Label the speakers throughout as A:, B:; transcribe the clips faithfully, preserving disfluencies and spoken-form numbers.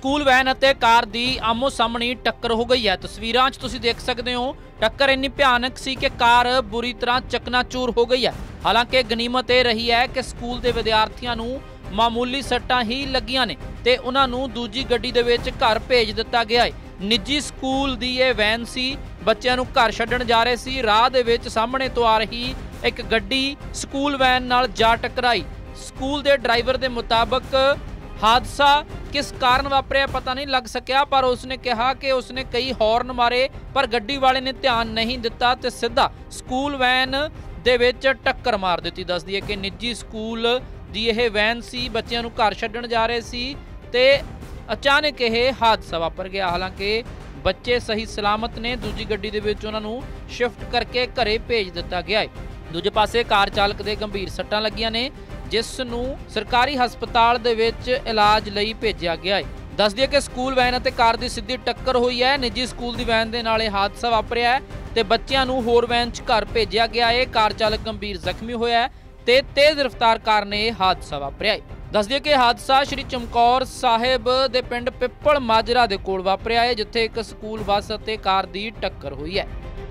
A: School van ਅਤੇ ਕਾਰ ਦੀ ਆਮੋ ਸਾਹਮਣੀ ਟੱਕਰ ਹੋ ਗਈ ਹੈ। ਤਸਵੀਰਾਂ 'ਚ ਤੁਸੀਂ ਦੇਖ ਸਕਦੇ ਹੋ ਟੱਕਰ ਇੰਨੀ ਭਿਆਨਕ ਸੀ ਕਿ ਕਾਰ ਬੁਰੀ ਤਰ੍ਹਾਂ ਚਕਨਾਚੂਰ ਹੋ ਗਈ ਹੈ। ਹਾਲਾਂਕਿ ਗਨੀਮਤ ਇਹ ਰਹੀ ਹੈ ਕਿ ਸਕੂਲ ਦੇ ਵਿਦਿਆਰਥੀਆਂ ਨੂੰ ਮਾਮੂਲੀ ਸੱਟਾਂ ਹੀ ਲੱਗੀਆਂ ਨੇ ਤੇ ਉਹਨਾਂ ਨੂੰ ਦੂਜੀ ਗੱਡੀ ਦੇ ਵਿੱਚ ਘਰ ਭੇਜ ਦਿੱਤਾ ਗਿਆ ਹੈ। ਨਿੱਜੀ ਸਕੂਲ ਦੀ ਇਹ ਵੈਨ ਸੀ, ਬੱਚਿਆਂ ਨੂੰ ਘਰ ਛੱਡਣ ਜਾ ਰਹੇ ਸੀ। ਰਾਹ ਦੇ ਵਿੱਚ ਸਾਹਮਣੇ ਤੋਂ ਆ ਰਹੀ ਇੱਕ ਗੱਡੀ ਸਕੂਲ ਵੈਨ ਨਾਲ ਜਾ ਟਕਰਾਈ। ਸਕੂਲ ਦੇ ਡਰਾਈਵਰ ਦੇ ਮੁਤਾਬਕ ਹਾਦਸਾ किस कारण वापरिया पता नहीं लग सकिया, पर उसने कहा कि उसने कई हॉर्न मारे पर गड्डी वाले ने ध्यान नहीं दिता ते सीधा स्कूल वैन दे विच टक्कर मार दी। दस दिए कि निजी स्कूल दी यह वैन सी, बच्चों नूं घर छड्डण जा रहे सी ते अचानक यह हादसा वापर गया। हालांकि बच्चे सही सलामत ने, दूजी गड्डी दे विच उन्हां नूं शिफ्ट करके घरे भेज दिता गया है। दूजे पासे कार चालक दे गंभीर सट्टां लगियां ने, जिस नूं सरकारी हस्पताल दे विच इलाज लई भेजिया गया है। दस दिए कि स्कूल वैन अते कार दी सीधी टक्कर हुई है। निजी स्कूल दी वैन दे नाल हादसा वापरिया है ते बच्चिआं नूं होर वैन च घर भेजिया गया है। कार चालक गंभीर जख्मी होया है ते तेज रफ्तार कार ने हादसा वापरिया है। दस दिए कि हादसा श्री चमकौर साहिब दे पिंड पिपल माजरा दे कोल वापरिया है, जिथे एक स्कूल बस अते कार दी टक्कर हुई है।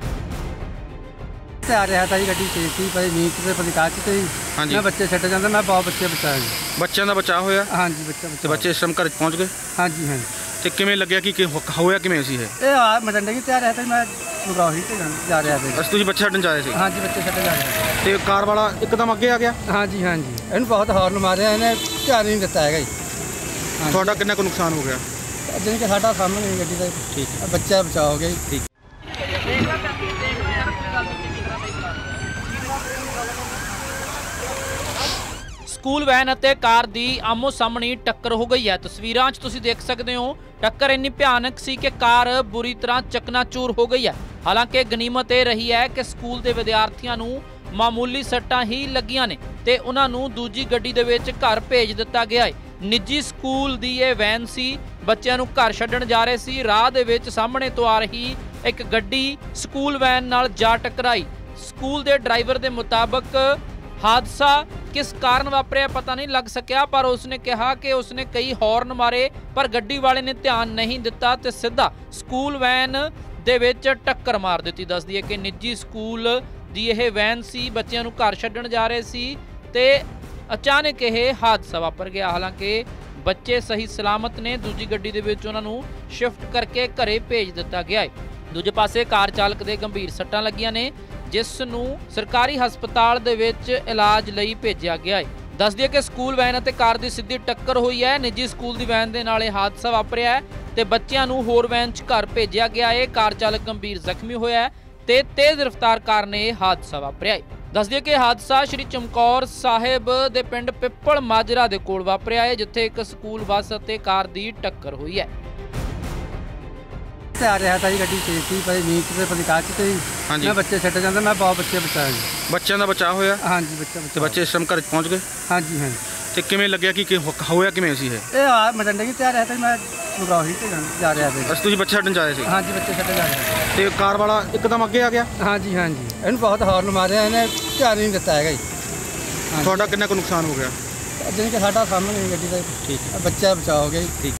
B: आ रहा था जी, गड्डी तेज थी, पर नींद से पता काच से मैं बच्चे छट जाता, मैं बहुत बच्चे बचाया जी।
C: बच्चों का बचाव होया?
B: हाँ जी, बच्चा
C: ते बच्चे इस टाइम घर पहुँच गए?
B: हाँ जी हाँ जी।
C: ते किवें लग्या कि होया किवें सी है?
B: ये आ मटंडे की तैयार रहता, मैं गुरगाही से जा रहा था।
C: बस तुसीं बच्चे छड्डण जा रहे थे?
B: हाँ जी, बच्चे छड्डण जा रहे थे
C: ते कार वाला एकदम अगे आ गया?
B: हाँ जी हाँ जी, इन्हें बहुत हॉर्न मारे, इन्हें ध्यान नहीं दिता है जी।
C: थोड़ा कितना को नुकसान हो गया?
B: जिनके साडा सामने गड्डी का ठीक बच्चा बचाव हो गया ठीक।
A: स्कूल वैन अते कार दी आमो सामनी टक्कर हो गई है। तस्वीरां 'च तुसीं देख सकते हो टक्कर इन्नी भयानक सी कि कार बुरी तरह चकनाचूर हो गई है। हालांकि गनीमत यह रही है कि स्कूल के विद्यार्थियों नूं मामूली सट्टां ही लगियां ने ते उन्हां नूं दूजी गड्डी दे विच घर भेज दिता गया है। निजी स्कूल दी यह वैन सी, बच्चों नूं घर छड्डण जा रहे सी। राह दे विच सामने तो आ रही एक गड्डी स्कूल वैन नाल जा टकराई। स्कूल दे ड्राइवर दे मुताबक हादसा किस कारण वापरिया पता नहीं लग सकिया, पर उसने कहा कि उसने कई हॉर्न मारे पर गड्डी वाले ने ध्यान नहीं दिता ते सीधा स्कूल वैन दे विच टक्कर मार दी। दस दिए कि निजी स्कूल दी यह वैन सी, बच्चों नूं घर छड्डण जा रहे सी ते अचानक यह हादसा वापर गया। हालांकि बच्चे सही सलामत ने, दूजी गड्डी दे विच उन्हां नूं शिफ्ट करके घरे भेज दिता गया है। दूजे पासे कार चालक दे गंभीर सट्टां लगियां ने, जिस नूं सरकारी हस्पताल दे विच इलाज लई भेजिया गया है। दस दिए कि स्कूल वैन अते कार दी सीधी टक्कर हुई है। निजी स्कूल दी वैन दे नाल हादसा वापरिया है ते बच्चिआं नूं होर वैन च घर भेजिया गया है। कार चालक गंभीर जख्मी होया है ते तेज रफ्तार कार ने हादसा वापरिया है। दस दिए कि हादसा श्री चमकौर साहिब दे पिंड पिपल माजरा दे कोल वापरिया है, जिथे एक स्कूल बस अते कार दी टक्कर हुई है।
B: आ रहा था जी, गड्डी तेज थी, पर नींद से पता काच से मैं बच्चे छट जाता, मैं बहुत बच्चे बचाया जी।
C: बच्चों का बचाव होया? हाँ
B: जी, बच्चा
C: ते बच्चे इस टाइम घर पहुँच गए?
B: हाँ जी हाँ जी।
C: ते किवें लग्या कि होया किवें सी है?
B: ये आ मटंडे की तैयार रहता, मैं गुरगाही से जा रहा था।
C: बस तुसीं बच्चे छड्डण जा रहे थे?
B: हाँ जी, बच्चे छड्डण जा रहे थे
C: ते कार वाला एकदम अगे आ गया?
B: हाँ जी हाँ जी, इन्हें बहुत हॉर्न मारे, इन्हें ध्यान नहीं दिता है जी।
C: थोड़ा कितना को नुकसान हो गया?
B: जिनके साडा सामने गड्डी का ठीक बच्चा बचाव हो गया ठीक।